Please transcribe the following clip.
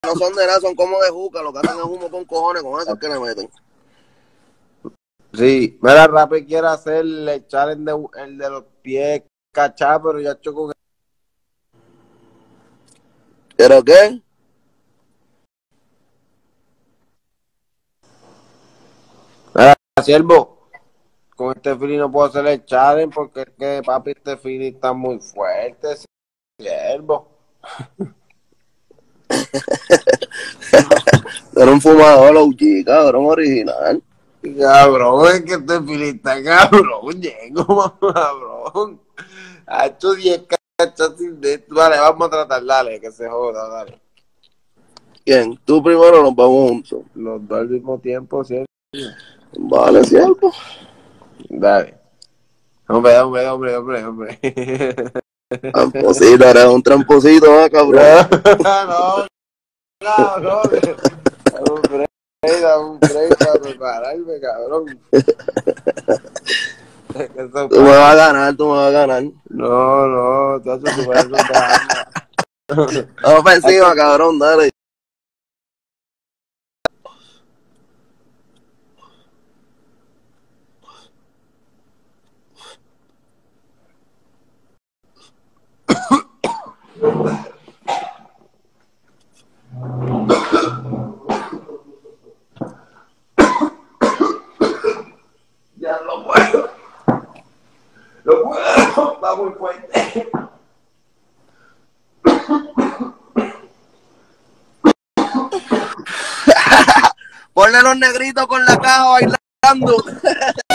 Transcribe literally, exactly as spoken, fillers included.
no son de nada, son como de juca, lo que hacen es humo con cojones, con esos que le meten. Sí, mira, Rappi quiere hacer el challenge de, el de los pies cachá, pero ya chocó. ¿Pero qué? Mira, siervo, con este feeling no puedo hacer el challenge porque es que, papi, este feeling está muy fuerte, siervo. Era un fumador O G, cabrón, original. Cabrón, es que este feeling está cabrón, llego, cabrón. Ha hecho diez cachas sin de esto. Vale, vamos a tratar, dale, que se joda, dale. ¿Quién? Tú primero nos vamos juntos. Los dos al mismo tiempo, ¿cierto? Vale, cierto. Dale. Hombre, hombre, hombre, hombre, hombre. Tramposito, eres un tramposito, ¿eh, cabrón? No, cabrón. Dame un break, dame un break para prepararme, cabrón. Tú me vas a ganar, tú me vas a ganar. No, no, tú haces tu brazo de ofensiva, cabrón, dale. Ya lo puedo. Lo puedo. Va muy fuerte. Ponle los negritos con la caja bailando.